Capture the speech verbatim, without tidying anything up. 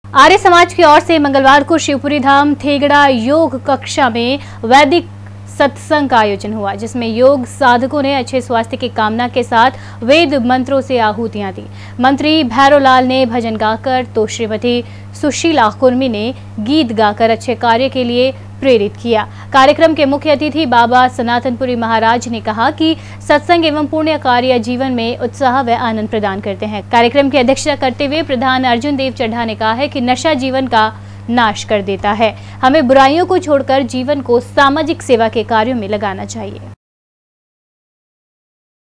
आर्य समाज की ओर से मंगलवार को शिवपुरी धाम थेगड़ा योग कक्षा में वैदिक सत्संग का आयोजन हुआ, जिसमें योग साधकों ने अच्छे स्वास्थ्य की कामना के साथ वेद मंत्रों से आहुतियां दी। मंत्री भैरोलाल ने भजन गाकर तो श्रीमती सुशीला कुर्मी ने गीत गाकर अच्छे कार्य के लिए प्रेरित किया। कार्यक्रम के मुख्य अतिथि बाबा सनातनपुरी महाराज ने कहा कि सत्संग एवं पुण्य कार्य जीवन में उत्साह व आनंद प्रदान करते हैं। कार्यक्रम की अध्यक्षता करते हुए प्रधान अर्जुन देव चड्ढा ने कहा है कि नशा जीवन का नाश कर देता है। हमें बुराइयों को छोड़कर जीवन को सामाजिक सेवा के कार्यों में लगाना चाहिए।